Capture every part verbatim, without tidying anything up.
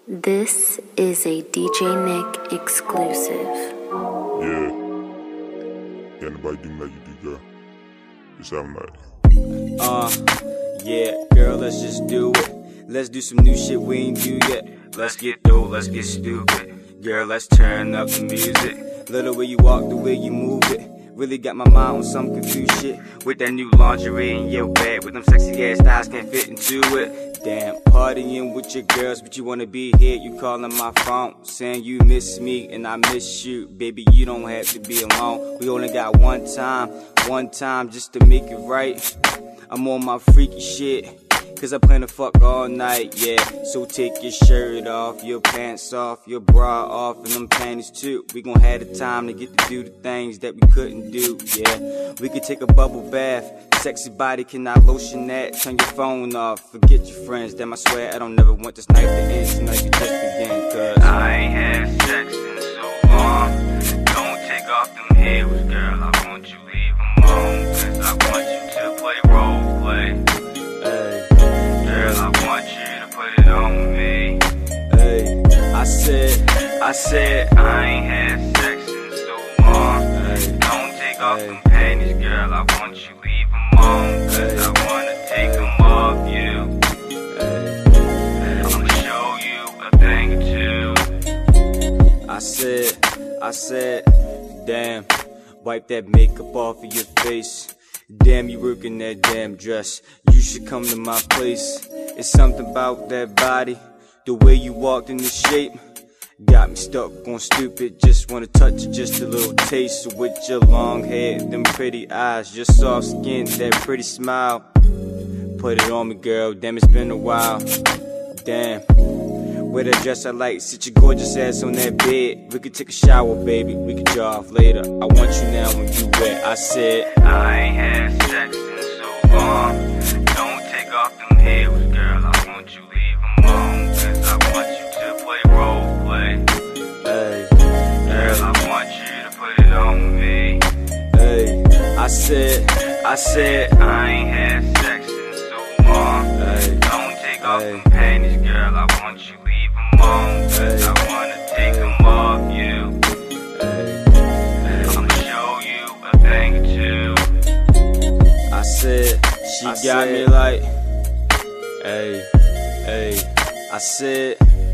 This is a D J Nick exclusive. Yeah. Can't nobody do me like you do, girl. Just have a night. Uh, yeah, girl, let's just do it. Let's do some new shit we ain't do yet. Let's get through, let's get stupid. Girl, let's turn up the music. Love the way you walk, the way you move it. Really got my mind on some confused shit. With that new lingerie in your bag, with them sexy ass thighs can't fit into it. Damn, partying with your girls, but you wanna be here. You calling my phone, saying you miss me and I miss you. Baby, you don't have to be alone. We only got one time, one time just to make it right. I'm on my freaky shit, cause I plan to fuck all night, yeah. So take your shirt off, your pants off, your bra off, and them panties too. We gon' have the time to get to do the things that we couldn't do, yeah. We could take a bubble bath, sexy body cannot lotion that. Turn your phone off, forget your friends. Damn, I swear I don't never want this night to end. Tonight could just begin, cause I ain't had sex in so long. Don't take off them heels, girl, I want you leave them on. Cause I want you to play role play. Hey. Girl, I want you to put it on me. Hey, I said, I said I ain't had sex in so long. hey, Don't take off Hey. them panties, girl, I want you leave them on. Cause Hey. I wanna take them off you. hey, I'ma show you a thing or two. I said, I said, damn, wipe that makeup off of your face. Damn, you working that damn dress. You should come to my place. It's something about that body, the way you walked in the shape. Got me stuck on stupid, just wanna touch it, just a little taste. So with your long hair, them pretty eyes, your soft skin, that pretty smile. Put it on me, girl, damn, it's been a while. Damn, wear that dress I like, sit your gorgeous ass on that bed. We could take a shower, baby, we could draw off later. I want you now when you wet. I said, I ain't had sex in so long. Don't take off them heels, girl, I want you leave them on. Cause I want you to play role play. hey, Girl, I want you to put it on me. hey, I said, I said I ain't had sex in so long. hey, Don't take off Hey. them panties, girl, I want you leave them on. Cause Hey. I wanna take them off you. hey. I'ma show you a thing or two. I said, she I got said- me like, hey, hey. I said,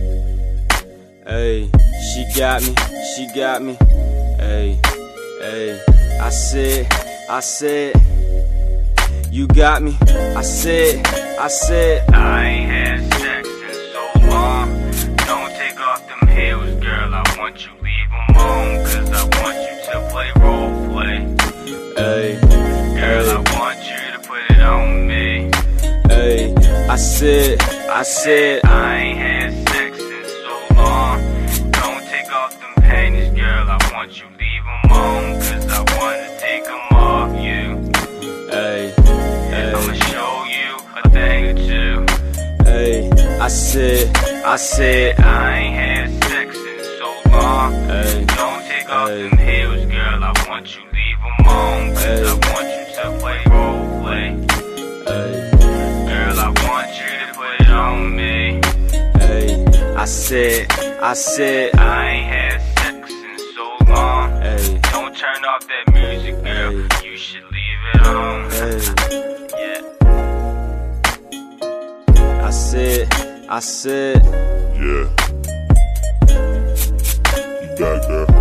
hey, she got me, she got me, hey, hey. I said, I said, you got me. I said, I said, I ain't had sex in so long. Don't take off them heels, girl, I want you leave them on. Cause I want you to play role play. hey, Girl, I want you to put it on me. hey. I said, I said, I ain't had sex in so long. Don't take off them panties, girl, I want you leave them on. Cause I wanna take them off you. hey, I'ma hey, show you a thing or two. hey. I said, I said I ain't had sex in so long. hey, Don't take off Hey. them heels, girl, I want you leave them on. Cause Hey. I want you to play role play. hey, Girl, I want you to put it on me. hey. I said, I said, I ain't had sex in so long. hey, Don't turn off that music, girl, Hey. you should leave it on. hey. Yeah. I said, I said, Yeah. You got it, girl.